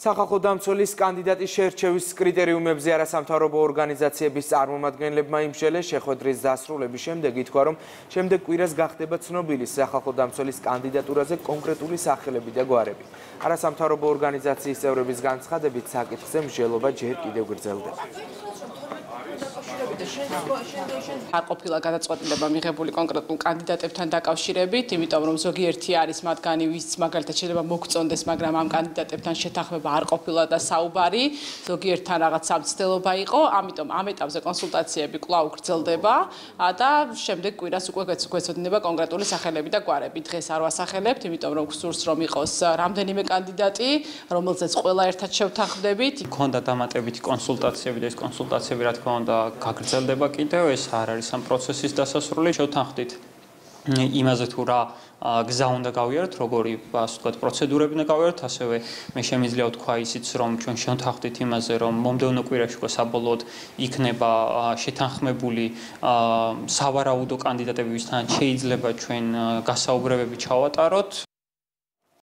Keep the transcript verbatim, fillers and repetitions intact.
სახალხო დამცველის კანდიდატის შერჩევის კრიტერიუმებზე არასამთავრობო ორგანიზაციების წარმომადგენლებმა იმსჯელეს შეხვედრის დასრულების შემდეგ ითქვა, რომ შემდეგ კვირას გახდება ცნობილი სახალხო დამცველის კანდიდატურაზე კონკრეტული სახელები და გვარები. არასამთავრობო ორგანიზაციის წევრების განცხადებით, საკითხზე მსჯელობა ჯერ კიდევ გრძელდება. არ ყოფილა გადაწყვეტილება მიღებული კონკრეტულ კანდიდატებთან დაკავშირებით, იმიტომ რომ ზოგიერთი არის მათგანი, ვის მაგალითად შეიძლება მოგწონდეს, მაგრამ ამ კანდიდატებთან შეთანხმება არ ყოფილა და საუბარი, ზოგიერთთან რაღაც სამცდელობა იყო, ამიტომ ამ ეტაპზე კონსულტაციები კვლავ გრძელდება და შემდეგ კვირას უკვე გვეცოდინება კონკრეტული სახელები და გვარები. დღეს არ ვასახელებთ, იმიტომ რომ გსურს რომ იყოს რამდენიმე კანდიდატი, რომელზეც ყველა ერთად შევთანხმდებით. Ქონდა დამატებითი კონსულტაციები და ეს კონსულტაციები რა თქმა უნდა გაგრძელდება კიდევ, ეს არ არის ამ პროცესის დასასრული. შევთანხმდით იმაზე თუ რა გზა უნდა გავიაროთ, როგორი ასე ვთქვათ, პროცედურები უნდა გავიაროთ, ასევე მე შემიძლია ვთქვა ისიც, რომ ჩვენ შევთანხმდით იმაზე, რომ მომდევნო კვირაში უკვე საბოლოოდ იქნება შეთანხმებული სავარაუდო კანდიდატები, ვისთანაც შეიძლება ჩვენ გასაუბრებები ჩავატაროთ.